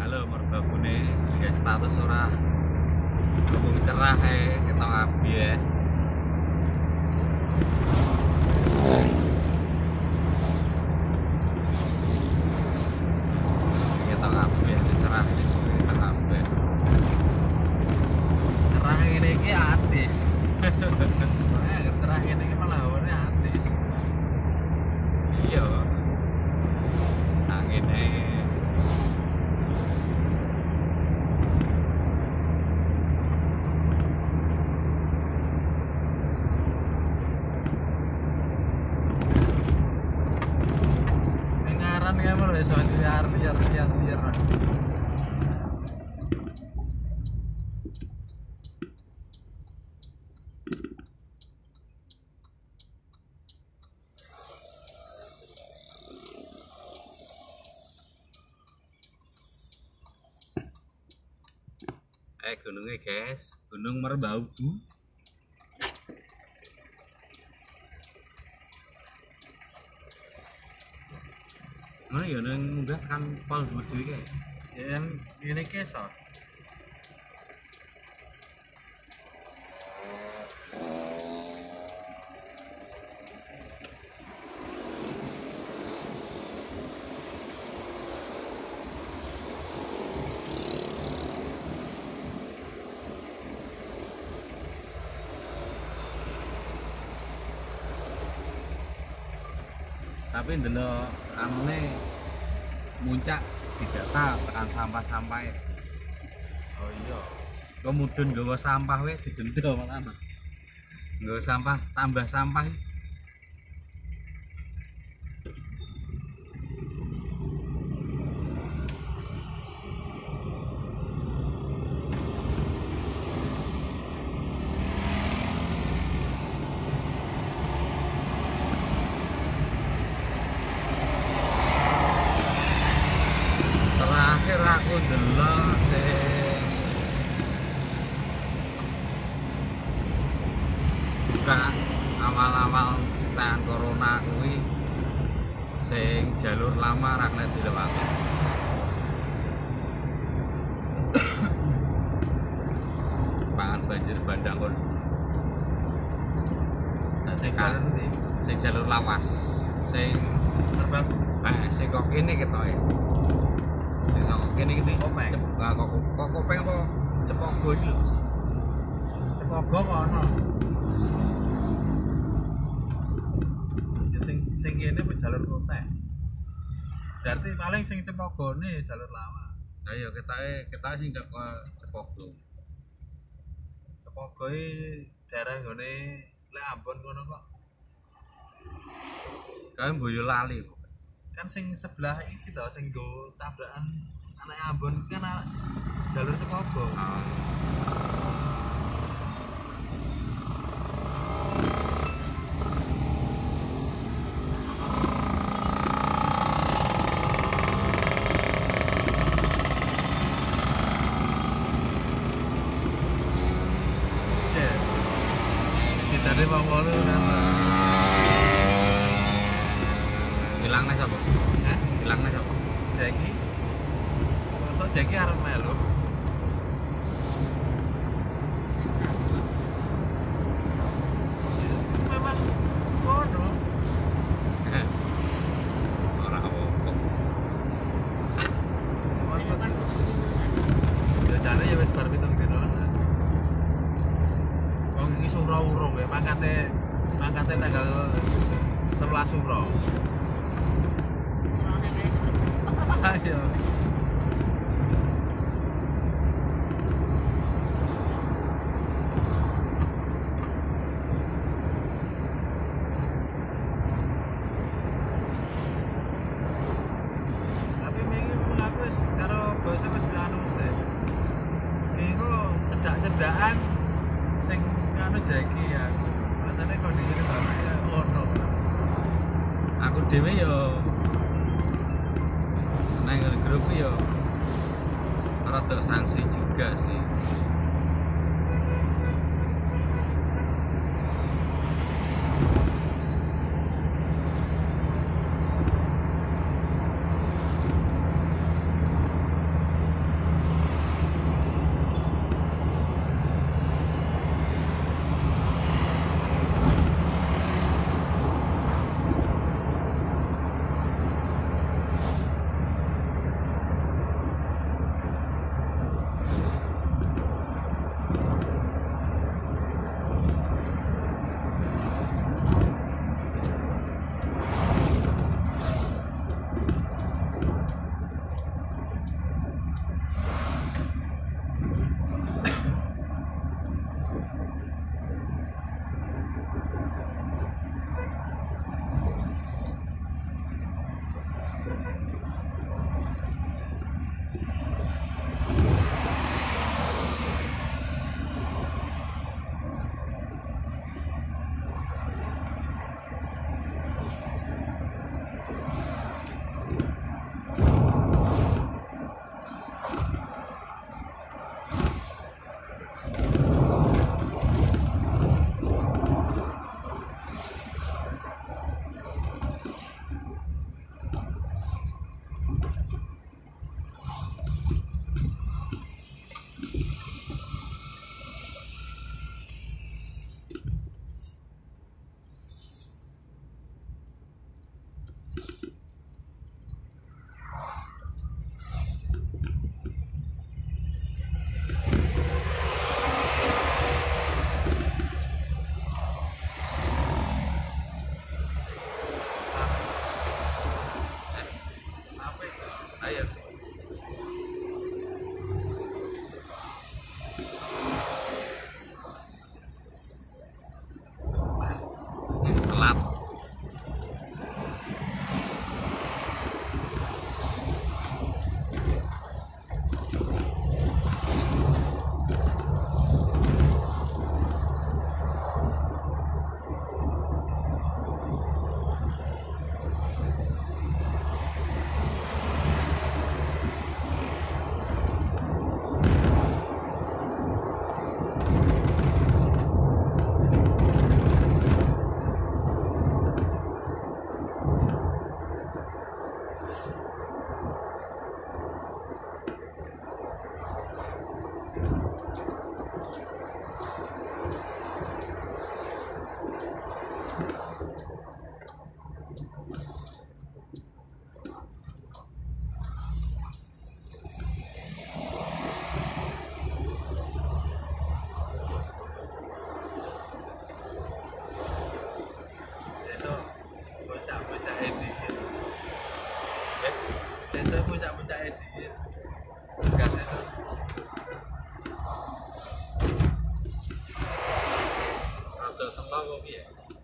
lho merbabune guys status ora dukung cerah ketok abi ya. Ketok abi cerah ketok abi. Cerah ngene iki atis. Cerah ngene iki malah warne atis. Iya. Angine Ngaran ya mer iso liar. gunungnya guys, Gunung Merbabu. Mana ya nang munggah kan pol dhuwur dhewe kae. Ya ngene iki iso. Tapi ndelok amune muncak didata tekan sampah-sampah. Oh iya. Kemudian nggawa sampah we didenda malah. Nggawa sampah tambah sampah. Terakhir aku ndelok sing buka awal-awal tahan corona kuwi sing jalur lama ra kena dilewati. Pangan banjir bandang kon. Sing jalur ndi? Sing jalur lawas. Sing Terbang. sing kok kene ketoke. Sing kok kene iki. Kopeng. Kok kopeng apa Cepogo iki lho. Cepogo kok ono. Sing kene pe jalur kota. Berarti paling sing Cepogone jalur lama. Lah ya ketoke sing ke Cepogo. Cepogo iki daerah nggone Lek Ambon kono kok. Kae Boyolali kok. Kan sing sebelah iki to sing nggo tabrakan anak Ambon kan jalur Cepogo. Kita de mau ngono kan. Hilangnya sapa? Hah? Hilangnya sapa? Jeki. Masa Jeki arep melu? Memang kono. Ora apa-apa. Ya jane ya wis bar 7 dino. Wong iki suro urung ya mangkate tanggal 11 suro. Ayo. Tapi mengi aku wis karo bos wis anu sih. Kengko cedak-cedakan sing anu Jeki ya. Rasane kondisine ya ono. Aku dhewe ya nang grup ya rada sanksi juga sih. puncak-puncaknya di gas itu. Rada seneng kok piye?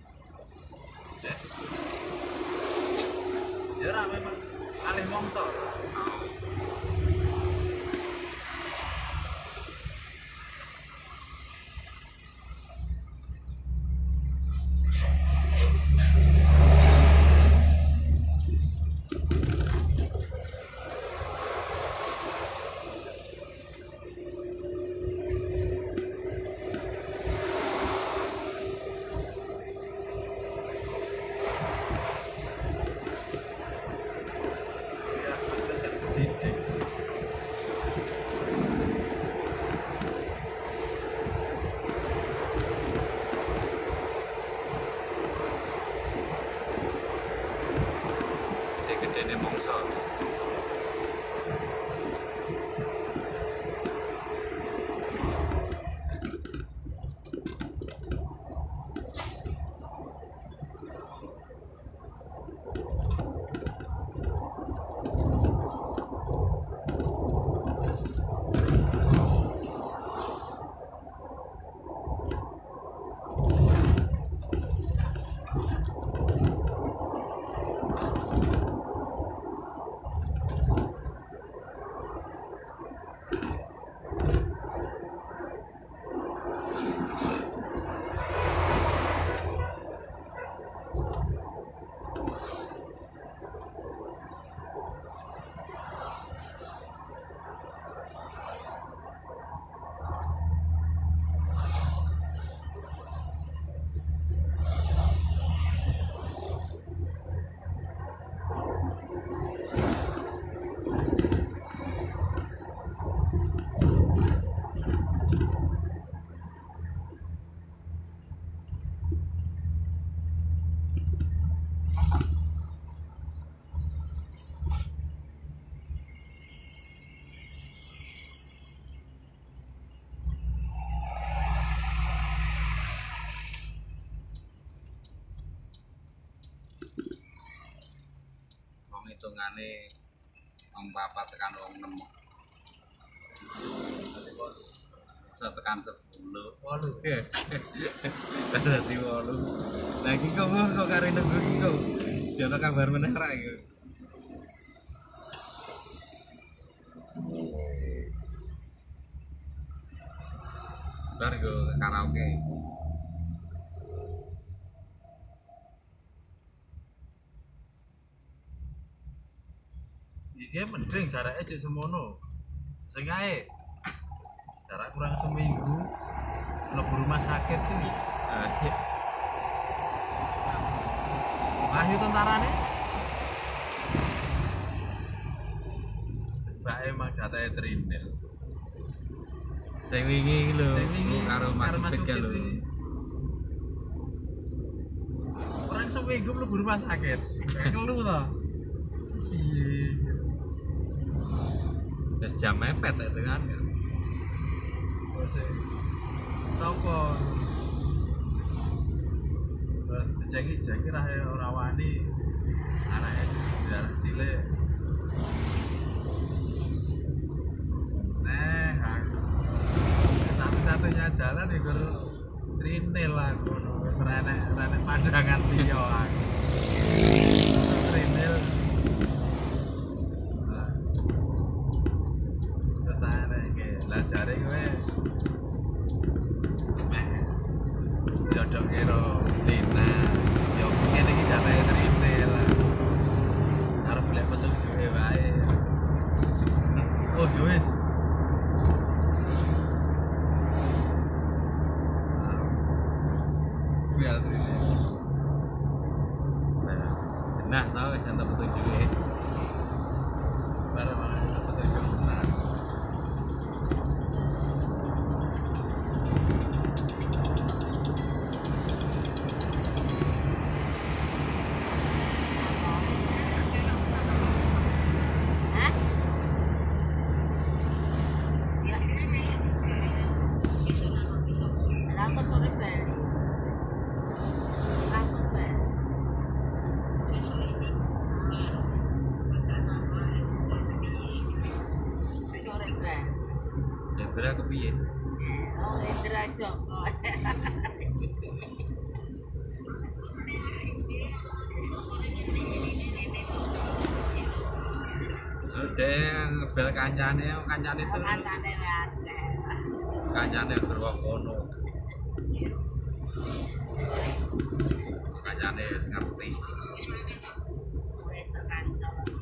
Ya ora memang alih mongso. Ya, wis didik. Sing gedene mongso. Wong hitungane wong 4 tekan wong 6. Bisa tekan 10. 8. Dadi 8. Lah iki kok karo nunggu iki kok. Si ana kabar meneh ra iki. Bar go karaoke. Iki mending jaraknya cek semono. Sing ae. Jarak kurang seminggu mlebu rumah sakit iki. Wahyu tentarane. Mbak emang jatahe trinil. Sing wingi iki lho, Sing wingi karo Mas Upit kan lho. iki. Kurang seminggu mlebu rumah sakit. Kelu to. Iya. Wis jam mepet ya dengan ya. Sopo? Jaki lah ora wani. Anake daerah cilik. Satu-satunya jalan iku trinil lah ngono. Wis renek pandangan liya aku. Trinil. Terus tanya iki, lah jare kowe jodoh karo Lina. Yo ngene iki jatahe trinil lah. Arep golek petunjuke wae. Oh, wis. Biar trinil. Nah, tau wis entuk petunjuke. Baru malah petunjuk benar. Hendra. Hendra kepiye? Oh, Hendra Joko. Udah ngebel kancane itu Kancane wae. kancane Purwokono. Kancane wis ngerti. Wis tekan